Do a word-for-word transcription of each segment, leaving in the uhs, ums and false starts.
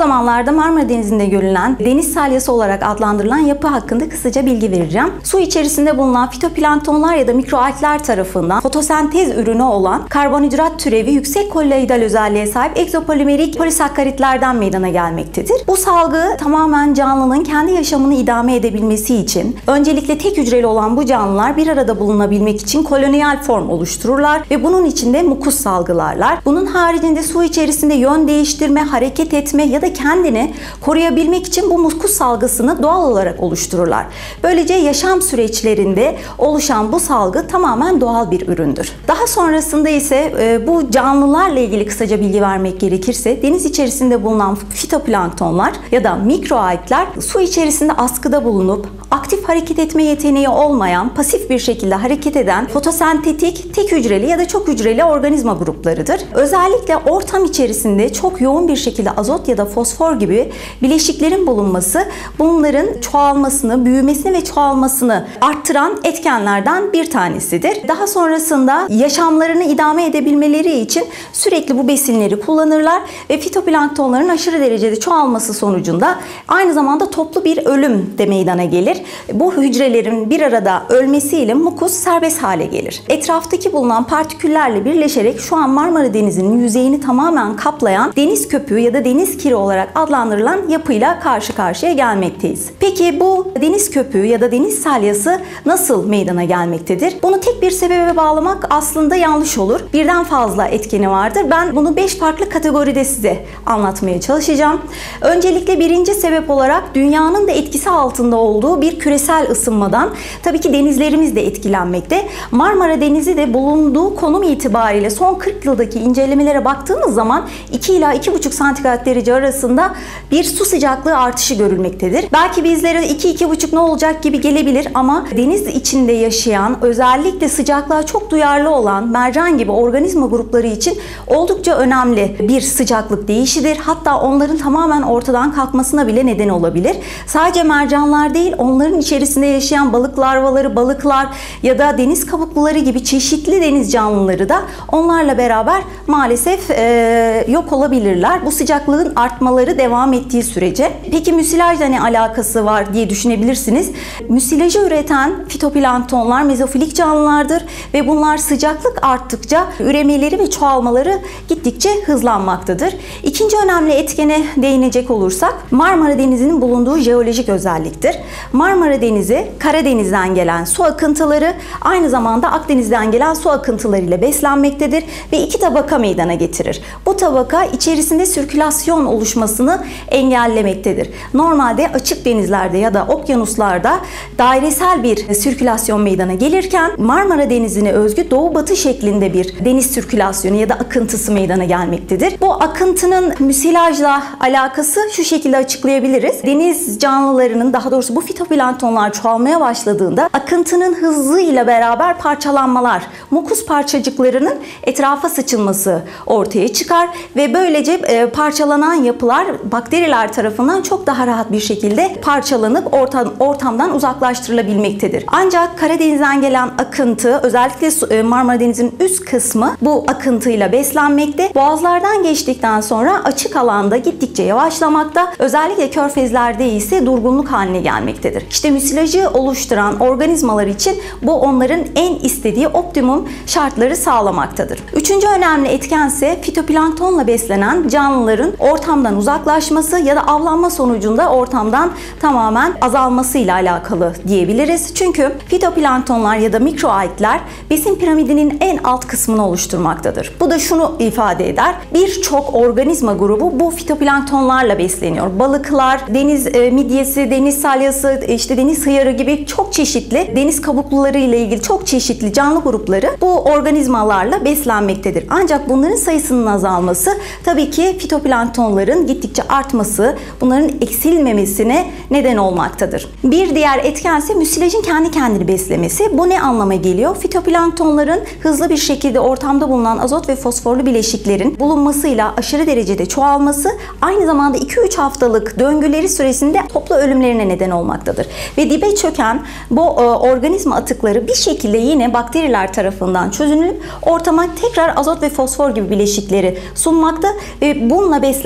zamanlarda Marmara Denizi'nde görülen deniz salyası olarak adlandırılan yapı hakkında kısaca bilgi vereceğim. Su içerisinde bulunan fitoplanktonlar ya da mikroalgler tarafından fotosentez ürünü olan karbonhidrat türevi yüksek koloidal özelliğe sahip egzopolimerik polisakkaritlerden meydana gelmektedir. Bu salgı tamamen canlının kendi yaşamını idame edebilmesi için öncelikle tek hücreli olan bu canlılar bir arada bulunabilmek için kolonyal form oluştururlar ve bunun içinde mukus salgılarlar. Bunun haricinde su içerisinde yön değiştirme, hareket etme ya da kendini koruyabilmek için bu mukus salgısını doğal olarak oluştururlar. Böylece yaşam süreçlerinde oluşan bu salgı tamamen doğal bir üründür. Daha sonrasında ise e, bu canlılarla ilgili kısaca bilgi vermek gerekirse deniz içerisinde bulunan fitoplanktonlar ya da mikroalgler su içerisinde askıda bulunup aktif hareket etme yeteneği olmayan, pasif bir şekilde hareket eden fotosentetik, tek hücreli ya da çok hücreli organizma gruplarıdır. Özellikle ortam içerisinde çok yoğun bir şekilde azot ya da fosfor gibi bileşiklerin bulunması bunların çoğalmasını, büyümesini ve çoğalmasını arttıran etkenlerden bir tanesidir. Daha sonrasında yaşamlarını idame edebilmeleri için sürekli bu besinleri kullanırlar ve fitoplanktonların aşırı derecede çoğalması sonucunda aynı zamanda toplu bir ölüm de meydana gelir. Bu hücrelerin bir arada ölmesiyle mukus serbest hale gelir. Etraftaki bulunan partiküllerle birleşerek şu an Marmara Denizi'nin yüzeyini tamamen kaplayan deniz köpüğü ya da deniz kiri olarak adlandırılan yapıyla karşı karşıya gelmekteyiz. Peki bu deniz köpüğü ya da deniz salyası nasıl meydana gelmektedir? Bunu tek bir sebebe bağlamak aslında yanlış olur. Birden fazla etkeni vardır. Ben bunu beş farklı kategoride size anlatmaya çalışacağım. Öncelikle birinci sebep olarak dünyanın da etkisi altında olduğu bir küresel ısınmadan tabii ki denizlerimiz de etkilenmekte. Marmara Denizi de bulunduğu konum itibariyle son kırk yıldaki incelemelere baktığımız zaman iki ila iki buçuk santigrat derece arasında bir su sıcaklığı artışı görülmektedir. Belki bizlere iki iki buçuk ne olacak gibi gelebilir ama deniz içinde yaşayan, özellikle sıcaklığa çok duyarlı olan mercan gibi organizma grupları için oldukça önemli bir sıcaklık değişidir. Hatta onların tamamen ortadan kalkmasına bile neden olabilir. Sadece mercanlar değil, onların içerisinde yaşayan balık larvaları, balıklar ya da deniz kabukluları gibi çeşitli deniz canlıları da onlarla beraber maalesef e, yok olabilirler. Bu sıcaklığın artmaları devam ettiği sürece. Peki müsilajla ne alakası var diye düşünebilirsiniz. Müsilajı üreten fitoplanktonlar mezofilik canlılardır ve bunlar sıcaklık arttıkça üremeleri ve çoğalmaları gittikçe hızlanmaktadır. İkinci önemli etkene değinecek olursak Marmara Denizi'nin bulunduğu jeolojik özelliktir. Marmara Denizi, Karadeniz'den gelen su akıntıları aynı zamanda Akdeniz'den gelen su akıntıları ile beslenmektedir ve iki tabaka meydana getirir. Bu tabaka içerisinde sirkülasyon oluşmasını engellemektedir. Normalde açık denizlerde ya da okyanuslarda dairesel bir sirkülasyon meydana gelirken Marmara Denizi'ne özgü doğu-batı şeklinde bir deniz sirkülasyonu ya da akıntısı meydana gelmektedir. Bu akıntının müsilajla alakası şu şekilde açıklayabiliriz. Deniz canlılarının, daha doğrusu bu fitoplanktonlar çoğalmaya başladığında akıntının hızıyla beraber parçalanmalar, mukus parçacıklarının etrafa saçılması ortaya çıkar ve böylece e, parçalanan yapılar bakteriler tarafından çok daha rahat bir şekilde parçalanıp ortam, ortamdan uzaklaştırılabilmektedir. Ancak Karadeniz'den gelen akıntı, özellikle Marmara Denizi'nin üst kısmı bu akıntıyla beslenmekte. Boğazlardan geçtikten sonra açık alanda gittikçe yavaşlamakta. Özellikle körfezlerde ise durgunluk haline gelmektedir. İşte müsilajı oluşturan organizmalar için bu onların en istediği optimum şartları sağlamaktadır. Üçüncü önemli etken ise fitoplanktonla beslenen canlıların ortamdan uzaklaşması ya da avlanma sonucunda ortamdan tamamen azalması ile alakalı diyebiliriz. Çünkü fitoplanktonlar ya da mikroalgler besin piramidinin en alt kısmını oluşturmaktadır. Bu da şunu ifade eder. Birçok organizma grubu bu fitoplanktonlarla besleniyor. Balıklar, deniz e, midyesi, deniz salyası, işte deniz hıyarı gibi çok çeşitli deniz kabukluları ile ilgili çok çeşitli canlı grupları bu organizmalarla beslenmektedir. Ancak bunların sayısının azalması tabii ki fitoplanktonların gittikçe artması, bunların eksilmemesine neden olmaktadır. Bir diğer etken ise müsilajın kendi kendini beslemesi. Bu ne anlama geliyor? Fitoplanktonların hızlı bir şekilde ortamda bulunan azot ve fosforlu bileşiklerin bulunmasıyla aşırı derecede çoğalması aynı zamanda iki üç haftalık döngüleri süresinde toplu ölümlerine neden olmaktadır. Ve dibe çöken bu e, organizma atıkları bir şekilde yine bakteriler tarafından çözünülüp ortama tekrar azot ve fosfor gibi bileşikleri sunmakta ve bununla beslenen organizmalar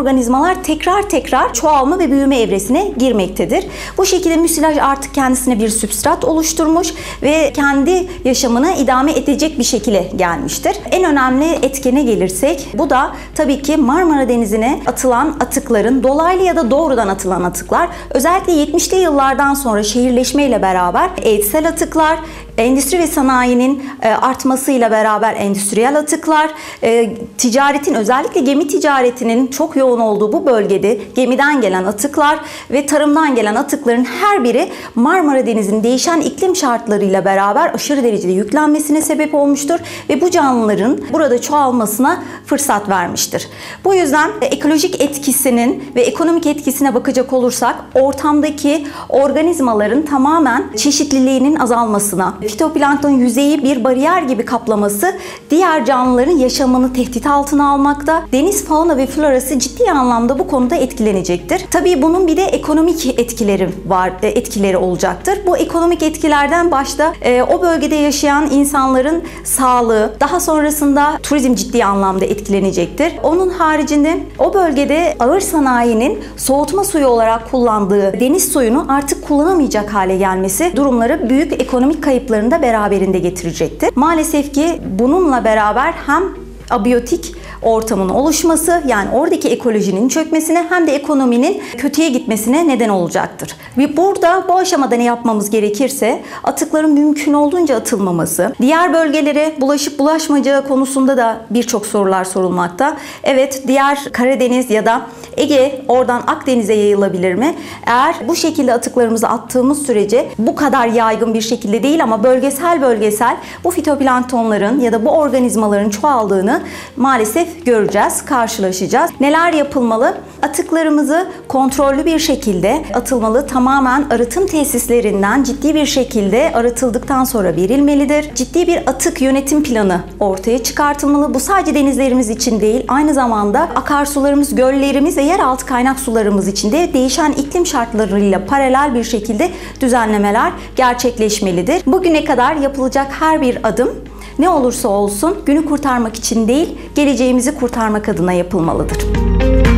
organizmalar tekrar tekrar çoğalma ve büyüme evresine girmektedir. Bu şekilde müsilaj artık kendisine bir substrat oluşturmuş ve kendi yaşamını idame edecek bir şekilde gelmiştir. En önemli etkene gelirsek, bu da tabii ki Marmara Denizi'ne atılan atıkların, dolaylı ya da doğrudan atılan atıklar, özellikle yetmişli yıllardan sonra şehirleşmeyle beraber evsel atıklar, endüstri ve sanayinin artmasıyla beraber endüstriyel atıklar, ticaretin, özellikle gemi ticaretinin çok yoğun olduğu bu bölgede gemiden gelen atıklar ve tarımdan gelen atıkların her biri Marmara Denizi'nin değişen iklim şartlarıyla beraber aşırı derecede yüklenmesine sebep olmuştur ve bu canlıların burada çoğalmasına fırsat vermiştir. Bu yüzden ekolojik etkisinin ve ekonomik etkisine bakacak olursak, ortamdaki organizmaların tamamen çeşitliliğinin azalmasına, fitoplankton yüzeyi bir bariyer gibi kaplaması diğer canlıların yaşamını tehdit altına almakta. Deniz fauna ve florası ciddi anlamda bu konuda etkilenecektir. Tabii bunun bir de ekonomik etkileri var, etkileri olacaktır. Bu ekonomik etkilerden başta e, o bölgede yaşayan insanların sağlığı, daha sonrasında turizm ciddi anlamda etkilenecektir. Onun haricinde o bölgede ağır sanayinin soğutma suyu olarak kullandığı deniz suyunu artık kullanamayacak hale gelmesi durumları büyük ekonomik kayıplarını da beraberinde getirecektir. Maalesef ki bununla beraber hem abiyotik ortamın oluşması, yani oradaki ekolojinin çökmesine hem de ekonominin kötüye gitmesine neden olacaktır. Ve burada bu aşamada ne yapmamız gerekirse, atıkların mümkün olduğunca atılmaması, diğer bölgelere bulaşıp bulaşmayacağı konusunda da birçok sorular sorulmakta. Evet, diğer Karadeniz ya da Ege oradan Akdeniz'e yayılabilir mi? Eğer bu şekilde atıklarımızı attığımız sürece, bu kadar yaygın bir şekilde değil ama bölgesel bölgesel bu fitoplanktonların ya da bu organizmaların çoğaldığını maalesef göreceğiz, karşılaşacağız. Neler yapılmalı? Atıklarımızı kontrollü bir şekilde atılmalı. Tamamen arıtım tesislerinden ciddi bir şekilde arıtıldıktan sonra verilmelidir. Ciddi bir atık yönetim planı ortaya çıkartılmalı. Bu sadece denizlerimiz için değil, aynı zamanda akarsularımız, göllerimiz ve yeraltı kaynak sularımız için de değişen iklim şartlarıyla paralel bir şekilde düzenlemeler gerçekleşmelidir. Bugüne kadar yapılacak her bir adım ne olursa olsun günü kurtarmak için değil, geleceğimizi kurtarmak adına yapılmalıdır.